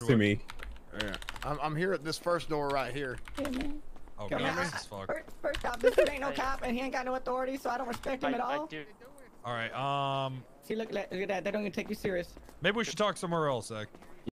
to me. Yeah. I'm here at this first door right here. Yeah, man. Oh, Yo, man, God, as fuck. first off, this dude ain't no cop, and he ain't got no authority, so I don't respect him at all. All right, See, look at that. They don't even take you serious. maybe we should talk somewhere else, Zach.